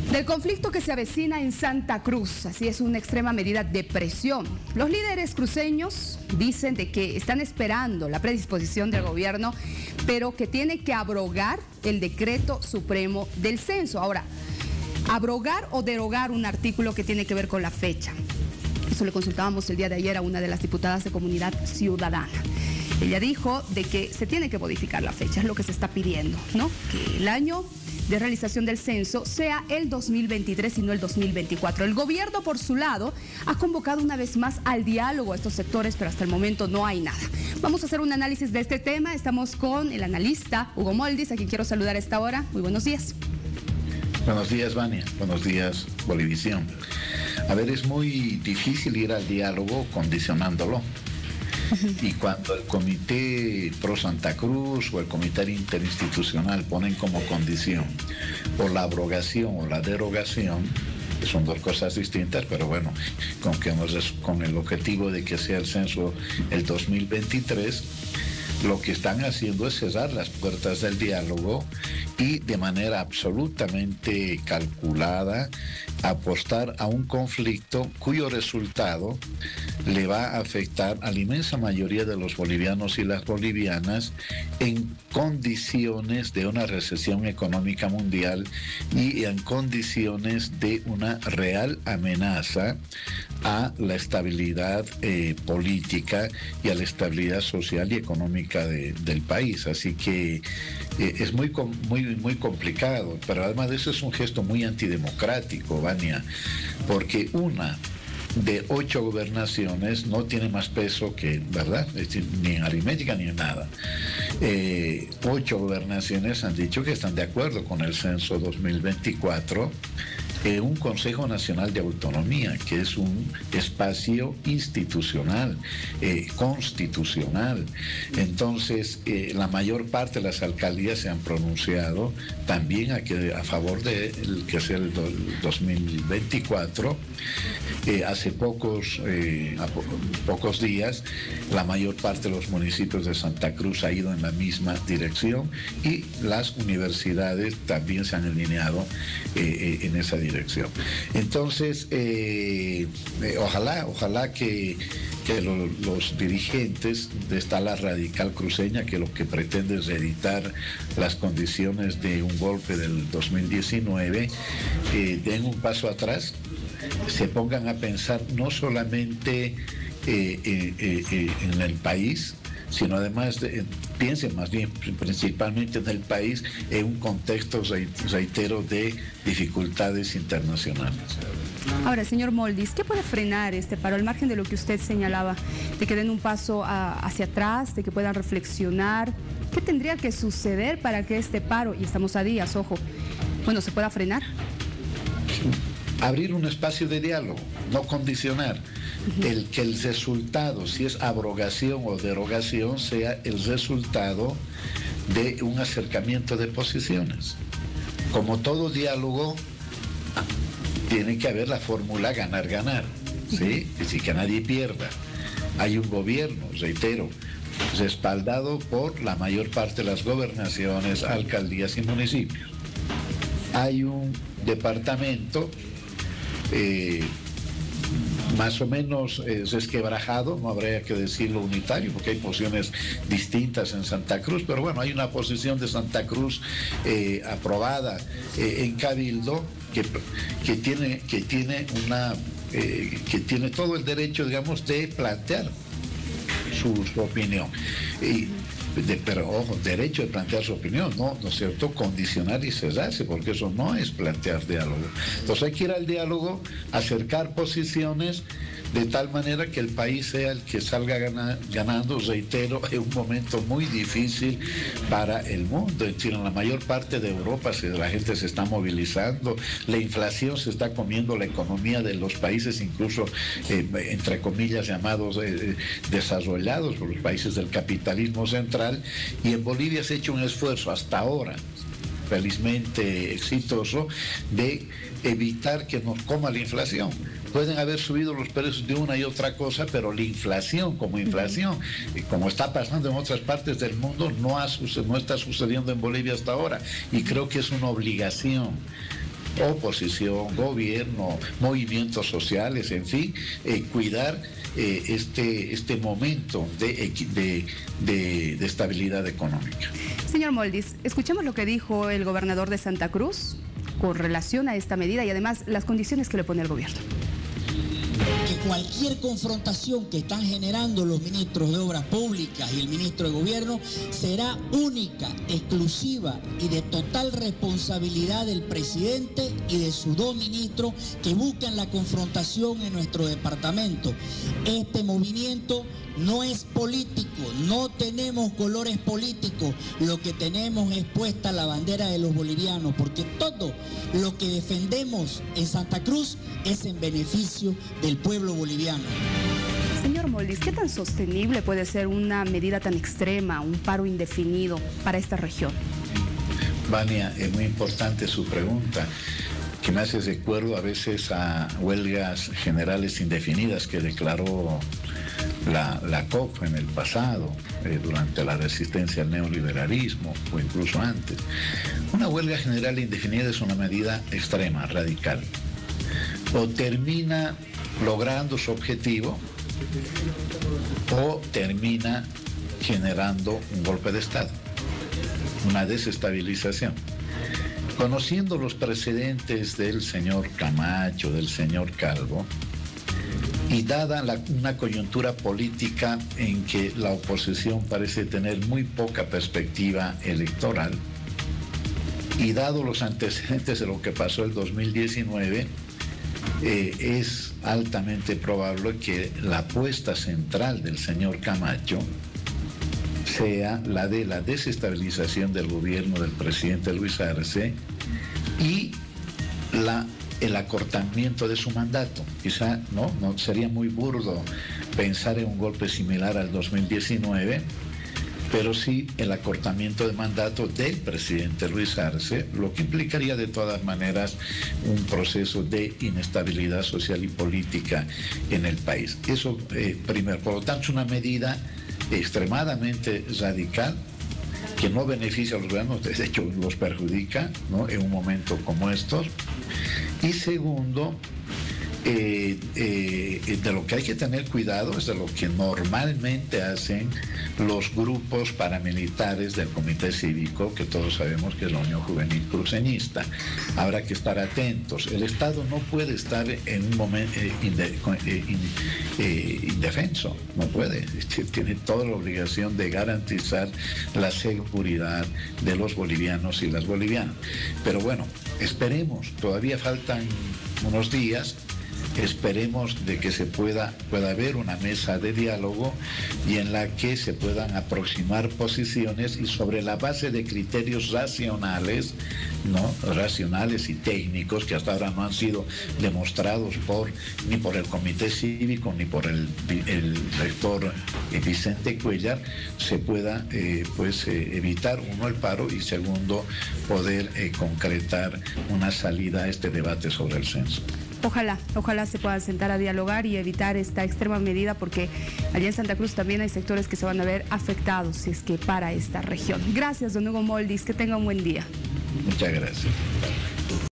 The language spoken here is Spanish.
Del conflicto que se avecina en Santa Cruz, así es una extrema medida de presión. Los líderes cruceños dicen de que están esperando la predisposición del gobierno, pero que tiene que abrogar el decreto supremo del censo. Ahora, abrogar o derogar un artículo que tiene que ver con la fecha. Eso le consultábamos el día de ayer a una de las diputadas de Comunidad Ciudadana. Ella dijo de que se tiene que modificar la fecha, es lo que se está pidiendo, ¿no? Que el año de realización del censo sea el 2023 y no el 2024. El gobierno, por su lado, ha convocado una vez más al diálogo a estos sectores, pero hasta el momento no hay nada. Vamos a hacer un análisis de este tema. Estamos con el analista Hugo Moldis, a quien quiero saludar a esta hora. Muy buenos días. Buenos días, Vania. Buenos días, Bolivisión. A ver, es muy difícil ir al diálogo condicionándolo. Y cuando el Comité Pro Santa Cruz o el Comité Interinstitucional ponen como condición o la abrogación o la derogación, que son dos cosas distintas, pero bueno, con el objetivo de que sea el censo el 2023, lo que están haciendo es cerrar las puertas del diálogo y de manera absolutamente calculada apostar a un conflicto cuyo resultado le va a afectar a la inmensa mayoría de los bolivianos y las bolivianas en condiciones de una recesión económica mundial y en condiciones de una real amenaza a la estabilidad política y a la estabilidad social y económica del país. Así que es muy complicado, pero además de eso es un gesto muy antidemocrático, Vania, porque una de 8 gobernaciones no tiene más peso que, ¿verdad? Es decir, ni en aritmética ni en nada. 8 gobernaciones han dicho que están de acuerdo con el censo 2024. Un Consejo Nacional de Autonomía, que es un espacio institucional, constitucional. Entonces, la mayor parte de las alcaldías se han pronunciado también a favor de que sea el 2024. Hace pocos días, la mayor parte de los municipios de Santa Cruz ha ido en la misma dirección y las universidades también se han alineado en esa dirección. Entonces, ojalá que los dirigentes de esta ala radical cruceña, que lo que pretende es reeditar las condiciones de un golpe del 2019, den un paso atrás, se pongan a pensar no solamente en el país, sino además piensen más bien principalmente en el país en un contexto, reitero, de dificultades internacionales. Ahora, señor Moldis, ¿qué puede frenar este paro? Al margen de lo que usted señalaba, de que den un paso hacia atrás, de que puedan reflexionar, ¿qué tendría que suceder para que este paro, y estamos a días, ojo, bueno, se pueda frenar? Abrir un espacio de diálogo, no condicionar. Que el resultado, si es abrogación o derogación, sea el resultado de un acercamiento de posiciones. Como todo diálogo, tiene que haber la fórmula ganar-ganar, ¿sí? Es decir, que nadie pierda. Hay un gobierno, reitero, respaldado por la mayor parte de las gobernaciones, alcaldías y municipios. Hay un departamento más o menos resquebrajado, no habría que decirlo unitario, porque hay posiciones distintas en Santa Cruz, pero bueno, hay una posición de Santa Cruz aprobada en Cabildo que tiene todo el derecho, digamos, de plantear su opinión. Pero ojo, derecho de plantear su opinión, ¿no es cierto? Condicionar y cerrarse, porque eso no es plantear diálogo. Entonces hay que ir al diálogo, acercar posiciones de tal manera que el país sea el que salga ganando, reitero, en un momento muy difícil para el mundo. Es decir, en la mayor parte de Europa la gente se está movilizando, la inflación se está comiendo la economía de los países, incluso entre comillas llamados desarrollados, por los países del capitalismo central, y en Bolivia se ha hecho un esfuerzo hasta ahora, felizmente exitoso, de evitar que nos coma la inflación. Pueden haber subido los precios de una y otra cosa, pero la inflación como inflación, como está pasando en otras partes del mundo, no está sucediendo en Bolivia hasta ahora. Y creo que es una obligación oposición, gobierno, movimientos sociales, en fin, cuidar este momento de estabilidad económica. Señor Moldis, escuchemos lo que dijo el gobernador de Santa Cruz con relación a esta medida y además las condiciones que le pone el gobierno. Que cualquier confrontación que están generando los ministros de Obras Públicas y el ministro de Gobierno será única, exclusiva y de total responsabilidad del presidente y de sus dos ministros que buscan la confrontación en nuestro departamento. Este movimiento no es político, no tenemos colores políticos, lo que tenemos es puesta la bandera de los bolivianos, porque todo lo que defendemos en Santa Cruz es en beneficio del pueblo boliviano. Señor Moldis, ¿qué tan sostenible puede ser una medida tan extrema, un paro indefinido para esta región? Vania, es muy importante su pregunta, que me hace recuerdo a veces a huelgas generales indefinidas que declaró la COP en el pasado, durante la resistencia al neoliberalismo o incluso antes. Una huelga general indefinida es una medida extrema, radical. O termina logrando su objetivo o termina generando un golpe de Estado, una desestabilización. Conociendo los precedentes del señor Camacho, del señor Calvo, y dada una coyuntura política en que la oposición parece tener muy poca perspectiva electoral, y dado los antecedentes de lo que pasó el 2019, es altamente probable que la apuesta central del señor Camacho sea la de la desestabilización del gobierno del presidente Luis Arce y el acortamiento de su mandato. Quizá no sería muy burdo pensar en un golpe similar al 2019, pero sí el acortamiento de mandato del presidente Luis Arce, lo que implicaría de todas maneras un proceso de inestabilidad social y política en el país. Eso primero. Por lo tanto, es una medida extremadamente radical que no beneficia a los gobiernos, de hecho los perjudica, ¿no?, en un momento como estos. Y segundo, de lo que hay que tener cuidado es de lo que normalmente hacen los grupos paramilitares del Comité Cívico, que todos sabemos que es la Unión Juvenil Cruceñista. Habrá que estar atentos. El Estado no puede estar en un momento indefenso, no puede. Tiene toda la obligación de garantizar la seguridad de los bolivianos y las bolivianas. Pero bueno, esperemos, todavía faltan unos días. Esperemos de que pueda haber una mesa de diálogo y en la que se puedan aproximar posiciones y sobre la base de criterios racionales, ¿no?, racionales y técnicos que hasta ahora no han sido demostrados ni por el Comité Cívico ni por el rector Vicente Cuellar, se pueda evitar, uno, el paro y segundo, poder concretar una salida a este debate sobre el censo. Ojalá se puedan sentar a dialogar y evitar esta extrema medida, porque allá en Santa Cruz también hay sectores que se van a ver afectados si es que para esta región. Gracias, don Hugo Moldis, que tenga un buen día. Muchas gracias.